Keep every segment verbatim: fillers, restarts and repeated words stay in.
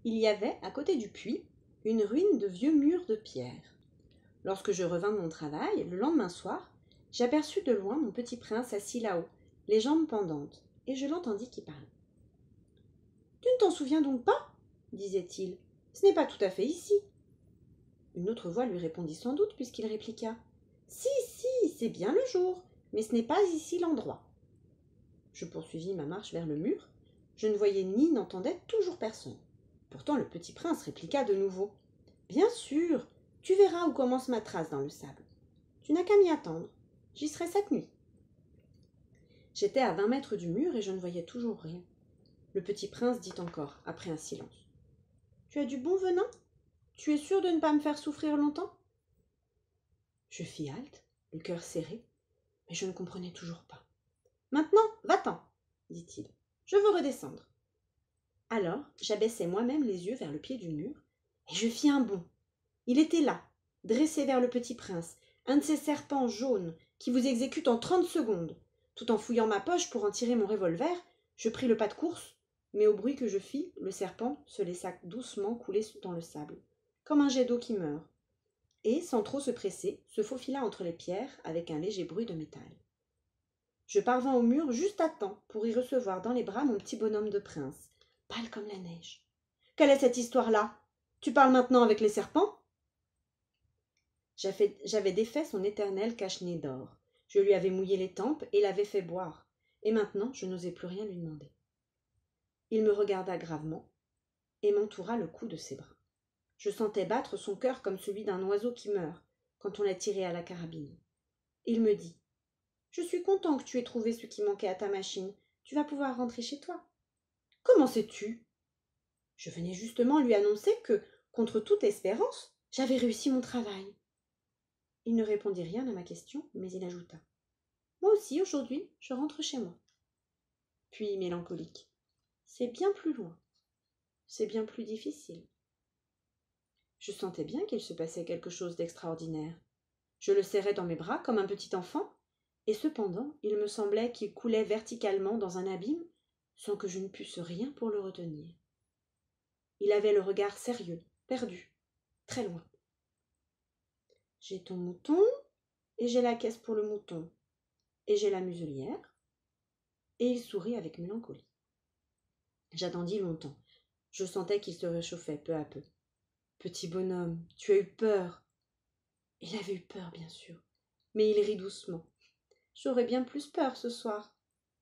Il y avait, à côté du puits, une ruine de vieux murs de pierre. Lorsque je revins de mon travail, le lendemain soir, j'aperçus de loin mon petit prince assis là-haut, les jambes pendantes, et je l'entendis qui parlait. « Tu ne t'en souviens donc pas ?» disait-il. « Ce n'est pas tout à fait ici. » Une autre voix lui répondit sans doute, puisqu'il répliqua. « Si, si, c'est bien le jour, mais ce n'est pas ici l'endroit. » Je poursuivis ma marche vers le mur. Je ne voyais ni n'entendais toujours personne. Pourtant le petit prince répliqua de nouveau. « Bien sûr, tu verras où commence ma trace dans le sable. Tu n'as qu'à m'y attendre. J'y serai cette nuit. » J'étais à vingt mètres du mur et je ne voyais toujours rien. Le petit prince dit encore, après un silence. « Tu as du bon venin ? Tu es sûr de ne pas me faire souffrir longtemps ?» Je fis halte, le cœur serré, mais je ne comprenais toujours pas. « Maintenant, va-t'en, dit-il. Je veux redescendre. » Alors, j'abaissai moi-même les yeux vers le pied du mur, et je fis un bond. Il était là, dressé vers le petit prince, un de ces serpents jaunes qui vous exécutent en trente secondes. Tout en fouillant ma poche pour en tirer mon revolver, je pris le pas de course, mais au bruit que je fis, le serpent se laissa doucement couler dans le sable, comme un jet d'eau qui meurt, et, sans trop se presser, se faufila entre les pierres avec un léger bruit de métal. Je parvins au mur juste à temps pour y recevoir dans les bras mon petit bonhomme de prince, pâle comme la neige. « Quelle est cette histoire-là ? Tu parles maintenant avec les serpents ?» J'avais défait son éternel cache-nez d'or. Je lui avais mouillé les tempes et l'avais fait boire, et maintenant je n'osais plus rien lui demander. Il me regarda gravement et m'entoura le cou de ses bras. Je sentais battre son cœur comme celui d'un oiseau qui meurt quand on l'a tiré à la carabine. Il me dit « Je suis content que tu aies trouvé ce qui manquait à ta machine. Tu vas pouvoir rentrer chez toi. »« Comment sais-tu » ? Je venais justement lui annoncer que, contre toute espérance, j'avais réussi mon travail. Il ne répondit rien à ma question, mais il ajouta « Moi aussi, aujourd'hui, je rentre chez moi. » Puis, mélancolique, « C'est bien plus loin. C'est bien plus difficile. » Je sentais bien qu'il se passait quelque chose d'extraordinaire. Je le serrais dans mes bras comme un petit enfant, et cependant, il me semblait qu'il coulait verticalement dans un abîme sans que je ne pusse rien pour le retenir. Il avait le regard sérieux, perdu, très loin. « J'ai ton mouton, et j'ai la caisse pour le mouton, et j'ai la muselière. » Et il sourit avec mélancolie. J'attendis longtemps. Je sentais qu'il se réchauffait peu à peu. « Petit bonhomme, tu as eu peur. » Il avait eu peur, bien sûr, mais il rit doucement. « J'aurais bien plus peur ce soir. »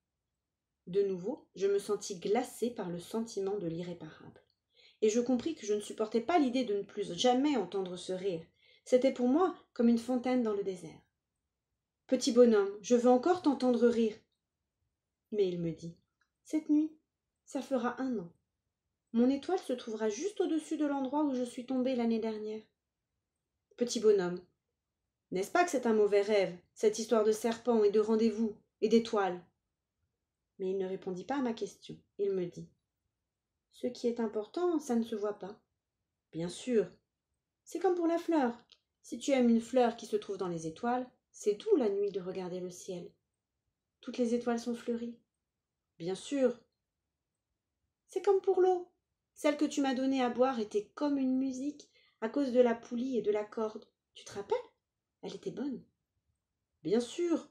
De nouveau, je me sentis glacée par le sentiment de l'irréparable. Et je compris que je ne supportais pas l'idée de ne plus jamais entendre ce rire. C'était pour moi comme une fontaine dans le désert. « Petit bonhomme, je veux encore t'entendre rire. » Mais il me dit « Cette nuit, ça fera un an. Mon étoile se trouvera juste au-dessus de l'endroit où je suis tombée l'année dernière. » Petit bonhomme, n'est-ce pas que c'est un mauvais rêve, cette histoire de serpent et de rendez-vous et d'étoiles ? Mais il ne répondit pas à ma question. Il me dit « Ce qui est important, ça ne se voit pas. » Bien sûr, c'est comme pour la fleur. Si tu aimes une fleur qui se trouve dans les étoiles, c'est doux la nuit de regarder le ciel. Toutes les étoiles sont fleuries. Bien sûr. C'est comme pour l'eau. Celle que tu m'as donnée à boire était comme une musique à cause de la poulie et de la corde. Tu te rappelles ? Elle était bonne. Bien sûr.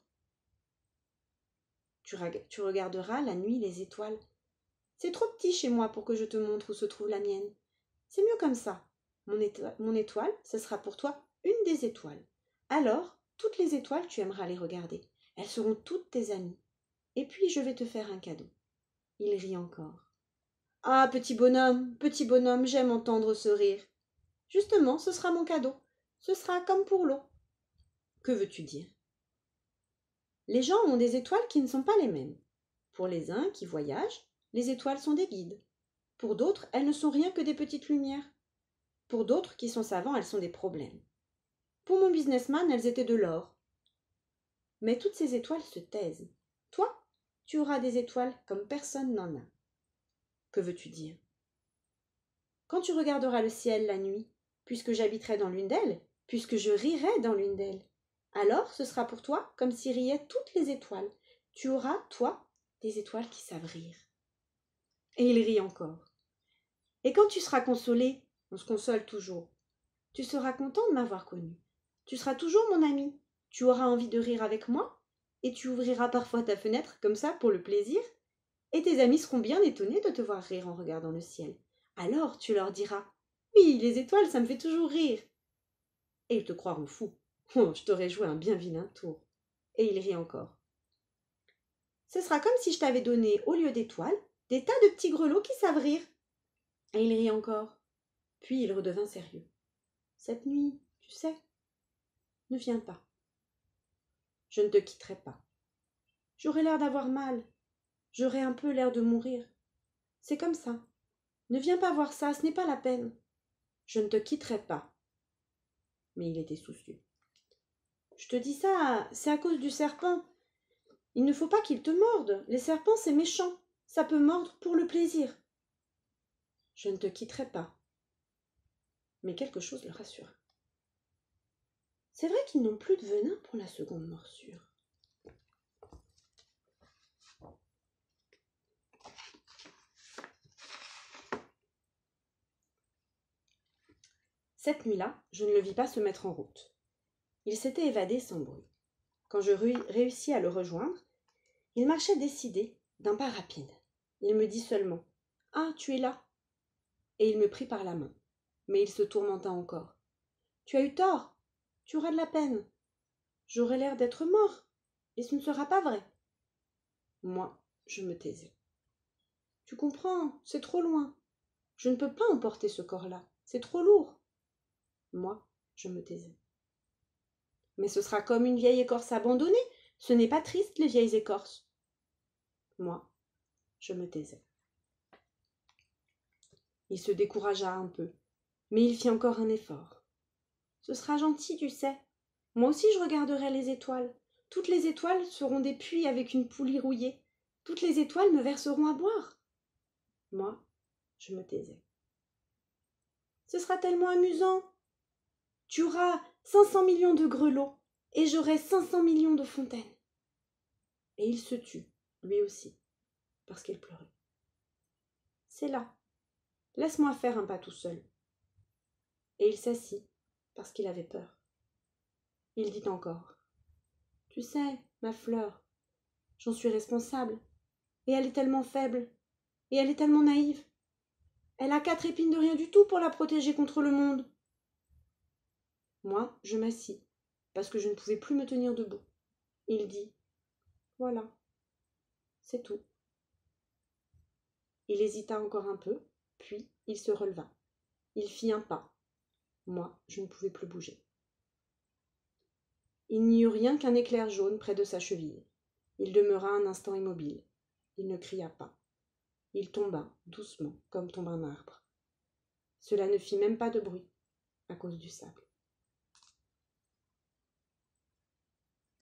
Tu, tu regarderas la nuit les étoiles. C'est trop petit chez moi pour que je te montre où se trouve la mienne. C'est mieux comme ça. Mon étoile, mon étoile, ce sera pour toi une des étoiles. Alors, toutes les étoiles, tu aimeras les regarder. Elles seront toutes tes amies. Et puis, je vais te faire un cadeau. Il rit encore. Ah, petit bonhomme, petit bonhomme, j'aime entendre ce rire. Justement, ce sera mon cadeau. Ce sera comme pour l'eau. Que veux-tu dire ? Les gens ont des étoiles qui ne sont pas les mêmes. Pour les uns qui voyagent, les étoiles sont des guides. Pour d'autres, elles ne sont rien que des petites lumières. Pour d'autres qui sont savants, elles sont des problèmes. Pour mon businessman, elles étaient de l'or. Mais toutes ces étoiles se taisent. Toi, tu auras des étoiles comme personne n'en a. Que veux-tu dire ? Quand tu regarderas le ciel la nuit, puisque j'habiterai dans l'une d'elles, puisque je rirai dans l'une d'elles, alors ce sera pour toi comme si riaient toutes les étoiles. Tu auras, toi, des étoiles qui savent rire. Et il rit encore. Et quand tu seras consolé, on se console toujours, tu seras content de m'avoir connu. Tu seras toujours mon ami. Tu auras envie de rire avec moi, et tu ouvriras parfois ta fenêtre comme ça pour le plaisir, et tes amis seront bien étonnés de te voir rire en regardant le ciel. Alors tu leur diras « Oui, les étoiles, ça me fait toujours rire !» Et ils te croiront fou. Oh, je t'aurais joué un bien vilain tour. Et il rit encore. Ce sera comme si je t'avais donné, au lieu d'étoiles, des tas de petits grelots qui savent rire. Et il rit encore. Puis il redevint sérieux. Cette nuit, tu sais, ne viens pas. Je ne te quitterai pas. J'aurai l'air d'avoir mal. J'aurai un peu l'air de mourir. C'est comme ça. Ne viens pas voir ça, ce n'est pas la peine. Je ne te quitterai pas. Mais il était soucieux. Je te dis ça, c'est à cause du serpent. Il ne faut pas qu'il te morde. Les serpents, c'est méchant. Ça peut mordre pour le plaisir. Je ne te quitterai pas. Mais quelque chose le rassura. C'est vrai qu'ils n'ont plus de venin pour la seconde morsure. Cette nuit-là, je ne le vis pas se mettre en route. Il s'était évadé sans bruit. Quand je réussis à le rejoindre, il marchait décidé, d'un pas rapide. Il me dit seulement « Ah, tu es là !» Et il me prit par la main. Mais il se tourmenta encore. « Tu as eu tort, tu auras de la peine. J'aurai l'air d'être mort, et ce ne sera pas vrai. » Moi, je me taisais. « Tu comprends, c'est trop loin. Je ne peux pas emporter ce corps-là, c'est trop lourd. » Moi, je me taisais. « Mais ce sera comme une vieille écorce abandonnée. Ce n'est pas triste, les vieilles écorces. » Moi, je me taisais. Il se découragea un peu, mais il fit encore un effort. « Ce sera gentil, tu sais. Moi aussi je regarderai les étoiles. Toutes les étoiles seront des puits avec une poulie rouillée. Toutes les étoiles me verseront à boire. » Moi, je me taisais. « Ce sera tellement amusant. Tu auras cinq cents millions de grelots, et j'aurai cinq cents millions de fontaines. » Et il se tut, lui aussi, parce qu'il pleurait. « C'est là. Laisse-moi faire un pas tout seul. » Et il s'assit, parce qu'il avait peur. Il dit encore « Tu sais, ma fleur, j'en suis responsable. Et elle est tellement faible. Et elle est tellement naïve. Elle a quatre épines de rien du tout pour la protéger contre le monde. » Moi, je m'assis, parce que je ne pouvais plus me tenir debout. Il dit « Voilà, c'est tout. » Il hésita encore un peu, puis il se releva. Il fit un pas. Moi, je ne pouvais plus bouger. Il n'y eut rien qu'un éclair jaune près de sa cheville. Il demeura un instant immobile. Il ne cria pas. Il tomba, doucement, comme tombe un arbre. Cela ne fit même pas de bruit, à cause du sable.